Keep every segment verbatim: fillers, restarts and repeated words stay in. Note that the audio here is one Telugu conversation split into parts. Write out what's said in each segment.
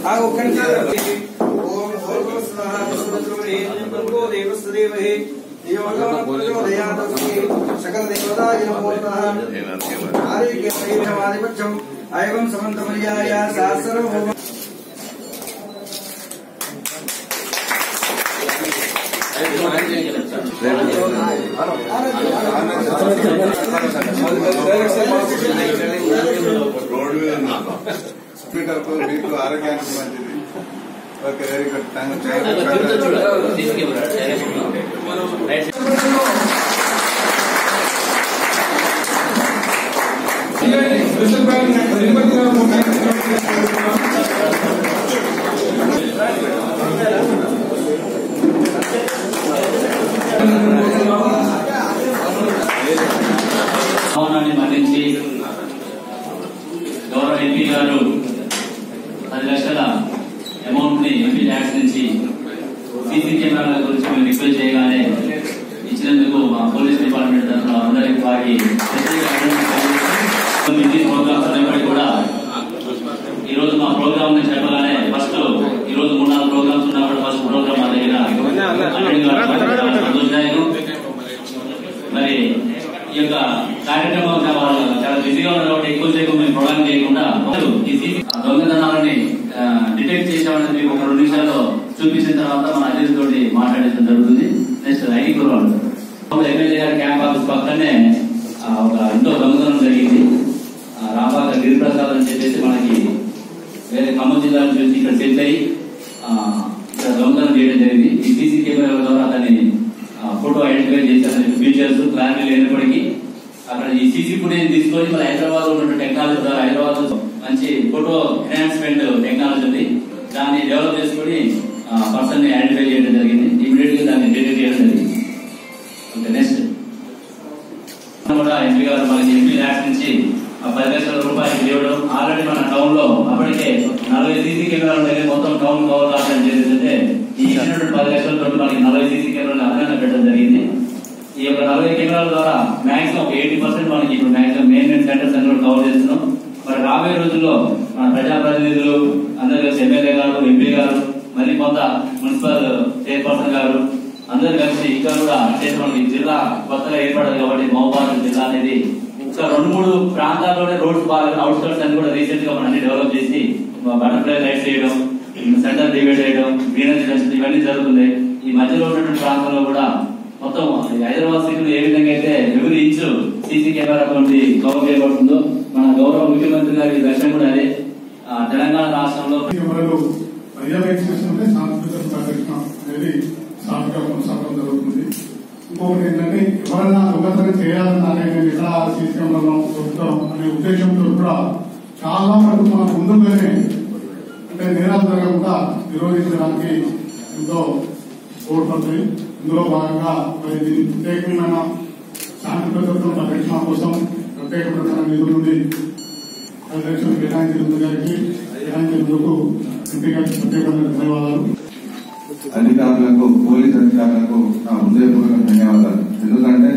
सकल देवताय नमो नमः। एवं समन्तमर्याय सहस्रम స్పీకర్ కు మీకు ఆరోగ్యానికి మంచిది. Okay, very good. థ్యాంక్ భవనాన్ని మరణించి గౌరవ ఎంపీ గారు పది లక్షల అమౌంట్ ని ఎంపీ ట్యాక్స్ నుంచి సీసీ కెమెరాల గురించి మేము రిక్వెస్ట్ చేయగానే ఇచ్చినందుకు మా పోలీస్ డిపార్ట్మెంట్ తరఫున అందరికి వారికి ప్రోగ్రామ్స్ అనేప్పటికీ కూడా ఈ రోజు మా ప్రోగ్రామ్ ని చెప్పగానే ఫస్ట్ ఈ రోజు మూడు నాలుగు ప్రోగ్రామ్స్ ఉన్నప్పుడు ఫస్ట్ ప్రోగ్రామ్ మా దగ్గర సంతోషదాయకం. మరి ఈ యొక్క కార్యక్రమం చాలా బిజీగా ఉన్న కాబట్టి ఎక్కువసేపు మేము ప్రోగ్రామ్ చేయకుండా ఈ దొంగతనాలని డిటెక్ట్ చేసామని మీకు ఒక రెండు నిమిషాల్లో చూపించిన తర్వాత మన అధికారి తోటి మాట్లాడేయడం జరుగుతుంది. నెక్స్ట్ ఐటీ కుర్రాడు ఎమ్మెల్యే గారి క్యాంప్ ఆఫీస్ పక్కనే ఒక ఇంట్లో దొంగతనం జరిగింది. రాంబాగ గిరిప్రసాద్ అని చెప్పేసి మనకి వేరే ఖమ్మం జిల్లా నుంచి ఇక్కడ సెట్ అయ్యి ఇక్కడ దొంగతనం చేయడం జరిగింది. ఈ సీసీ కెమెరాల ద్వారా అతన్ని ఫోటో ఐడెంటిఫై చేశారని ఫీచర్స్ క్లారిటీ లేనప్పటికీ అక్కడ ఈ సీసీ ఫుటేజ్ తీసుకొని మన హైదరాబాద్ లో ఉన్న టెక్నాలజీ ద్వారా హైదరాబాద్ మంచి ఫోటో ఎన్హాన్స్మెంట్ టెక్నాలజీ ఉంది. దాన్ని డెవలప్ చేసుకుని పర్సన్ ని ఐడెంటిఫై చేయడం జరిగింది. ఇమీడియట్ గా దాన్ని డిటెక్ట్ చేయడం జరిగింది. ఓకే, నెక్స్ట్ కూడా ఎంపీ గారు మనకి ఎంపీ ల్యాక్స్ నుంచి పది లక్షల రూపాయలు ఇవ్వడం. ఆల్రెడీ మన టౌన్ లో అప్పటికే నలభై సీసీ కెమెరాలు దగ్గర మొత్తం టౌన్ కవర్ కావడం జరిగిందంటే ఈ ఇచ్చినటువంటి పది లక్షలతో మనకి నలభై సీసీ కెమెరాలు అదనంగా పెట్టడం జరిగింది. ఈ యొక్క నలభై కెమెరాల ద్వారా మాక్సిమం ఒక ఎయిటీ పర్సెంట్ మనకి ఇప్పుడు మాక్సిమం మెయిన్ సెంటర్స్ అన్ని కూడా కవర్ చేస్తున్నాం. మరి రాబోయే రోజుల్లో మన ప్రజాప్రతినిధులు అందరు కలిసి ఎమ్మెల్యే గారు, ఎంపీ గారు, మళ్ళీ కొంత మున్సిపల్ చైర్పర్సన్ గారు అందరు కలిసి ఇంకా కూడా అంటే మనకి జిల్లా కొత్తగా ఏర్పడదు కాబట్టి మహబూబాబాద్ జిల్లా అనేది ఇంకా రెండు మూడు ప్రాంతాల్లోనే రోడ్స్ బాగా అవుట్స్కర్ట్స్ అన్ని కూడా రీసెంట్ గా మనం అన్ని డెవలప్ చేసి బటర్ఫ్లై లైట్స్ చేయడం, సెంటర్ డివైడ్ చేయడం, గ్రీనరీ డెన్సిటీ ఇవన్నీ జరుగుతుంది. ఈ మధ్యలో ఉన్నటువంటి ప్రాంతంలో కూడా మొత్తం హైదరాబాద్ సిటీలో ఏ విధంగా అయితే ఎవరి ఇంచు సీసీ కెమెరా తోటి కవర్ చేయబడుతుందో మన గౌరవ ముఖ్యమంత్రి గారి దర్శనం కూడా అదే. తెలంగాణ రాష్ట్రంలో పర్యవేక్షిస్తుంటే సాంస్కృతిక పరిరక్షణ అనేది సాఫ్ట్గా కొనసాగడం జరుగుతుంది. ఇంకొకటి ఏంటంటే ఎవరైనా దొంగతనం చేయాలని అనేది ఎలా సీసీ కెమెరాలో దొరుకుతాం అనే ఉద్దేశంతో కూడా చాలా వరకు మన ముందుగానే అంటే నేరాలు జరగకుండా నిరోధించడానికి ఎంతో తోడ్పడుతుంది. ఇందులో భాగంగా మరి దీని ప్రత్యేకమైన శాంతి భద్రతల పరిరక్షణ కోసం ప్రత్యేకమైన నిధుల నుండి పది లక్షలు కేటాయించినందుకు గారికి కేటాయించినందుకు ఎంపీ గారికి ప్రత్యేకమైన ధన్యవాదాలు. అధికారులకు, పోలీస్ అధికారులకు నా హృదయపూర్వక ధన్యవాదాలు. ఎందుకంటే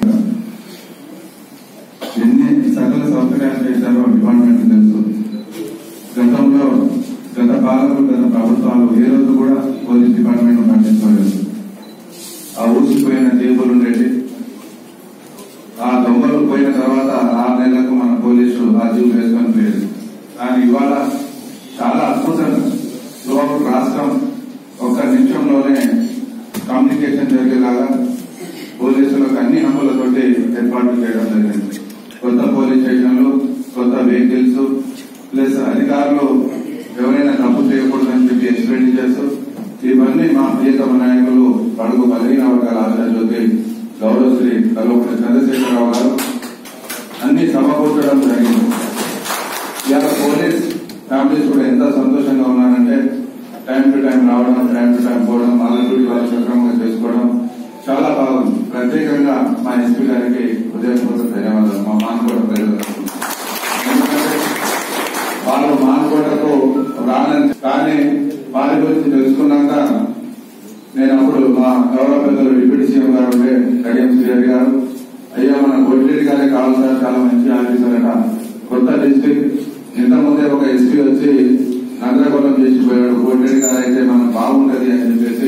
ఎన్ని సకల సౌకర్యాలు చేశారో డిపార్ట్మెంట్ తెలుసు. గతంలో గత పాలకులు, గత ప్రభుత్వాలు ఏ రోజు కూడా పోలీస్ డిపార్ట్మెంట్ పట్టించుకోలేదు. ఆ ఊసిపోయిన టేబుల్ ఉండేది. ఆ దొంగలు పోయిన తర్వాత ఆరు నెలలకు మన పోలీసు ఆ జీవులు వేసుకొని పోయేది. కానీ ఇవాళ చాలా అద్భుతంగా లోపల రాష్ట్రం ఒక నిమిషంలోనే కమ్యూనికేషన్ జరిగేలాగా పోలీసులకు అన్ని హంగులతోటి ఏర్పాట్లు చేయడం జరిగింది. కొత్త పోలీస్ స్టేషన్లు, కొత్త వెహికల్స్, ప్లస్ అధికారులు ఎవరైనా తప్పు చేయకూడదని చెప్పి ఎక్స్పెండిచర్స్, ఇవన్నీ మా ప్రియతమ నాయకులు అడుగు బలహీన వర్గాల ఆశాజ్యోతి గౌరవశ్రీ కల్వకుంట్ల చంద్రశేఖరరావు గారు అన్ని సమకూర్చడం జరిగింది. ఇవాళ పోలీస్ ఫ్యామిలీస్ కూడా ఎంత సంతోషంగా ఉన్నారంటే టైం టు టైం రావడం, టైం టు టైం పోవడం, వాళ్ళ డ్యూటీ వాళ్ళు సక్రమంగా చేసుకోవడం చాలా బాగుంది. ప్రత్యేకంగా మా ఎస్పీ గారికి హృదయపూర్వక ధన్యవాదాలు. మా మానకోట ప్రజలు ఎందుకంటే వాళ్ళు మానకోటకు రానని కానీ వారి గురించి తెలుసుకున్నాక నేను అప్పుడు మా గౌరవ పెద్దలు డిప్యూటీ సీఎం గారు ఉండే కడియం శ్రీహరి గారు, అయ్యా మన కొట్టిరెడ్డి గారే కావాలి సార్, చాలా మంచి ఆఫీసర్ అట, కొత్త డిస్టిక్ ఇంతకుముందే ఒక ఎస్పీ వచ్చి గందరగోళం చేసిపోయాడు. కోటేడి గారు అయితే మనం బాగుంటది అని చెప్పేసి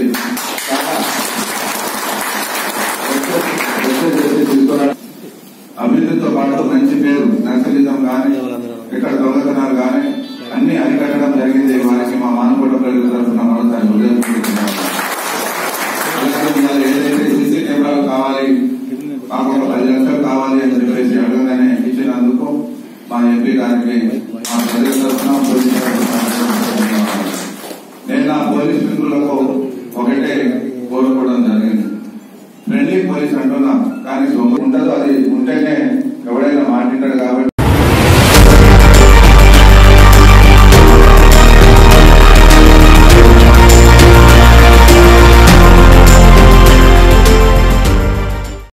తీసుకున్నాడు. అభివృద్ధితో పాటు మంచి పేరు, నక్సలిజం కానీ ఇక్కడ దొంగతనాలు కానీ అన్ని అరికట్టడం జరిగింది. వారికి మా మానకోట ప్రజల తరఫున మరోసారి ఉదయం